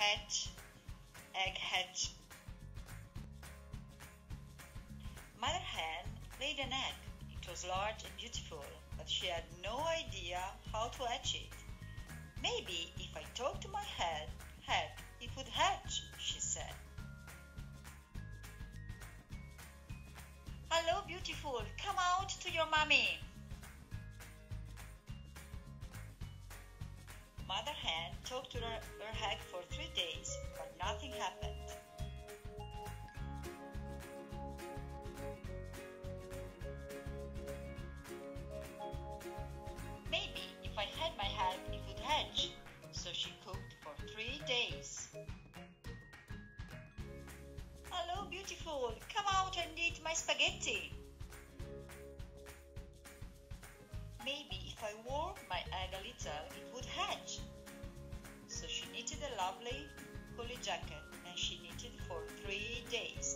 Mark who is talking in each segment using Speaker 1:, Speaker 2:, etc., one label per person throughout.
Speaker 1: Hatch, egg hatch. Mother hen laid an egg. It was large and beautiful, but she had no idea how to hatch it. Maybe if I talk to my head, it would hatch, she said. Hello, beautiful, come out to your mommy. Mother hen talked to her egg for 3 days, but nothing happened. Maybe if I had my egg, it would hatch. So she cooked for 3 days. Hello, beautiful, come out and eat my spaghetti. Maybe if I warm my egg a little, it would hatch. So she knitted a lovely woolly jacket, and she knitted for 3 days.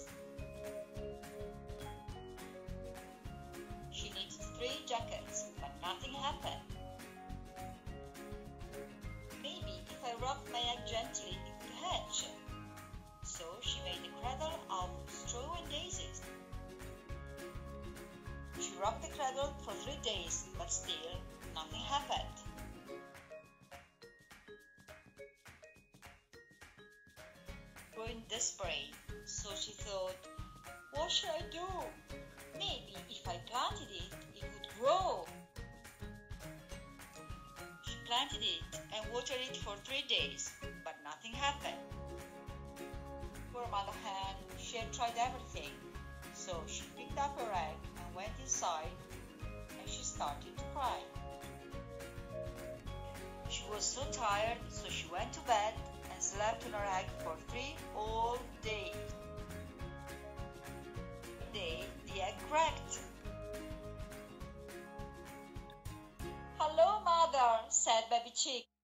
Speaker 1: She knitted 3 jackets, but nothing happened. Maybe if I rocked my egg gently, it would hatch. So she made a cradle of straw and daisies. She rocked the cradle for 3 days, but still nothing happened. Growing desperate, so she thought, what should I do? Maybe if I planted it, it would grow. She planted it and watered it for 3 days, but nothing happened. Poor Mother Hen, she had tried everything, so she picked up her egg and went inside, and she started to cry. She was so tired, so she went to bed and slept on her egg for 3 whole days. One day, the egg cracked. Hello, Mother, said Baby Chick.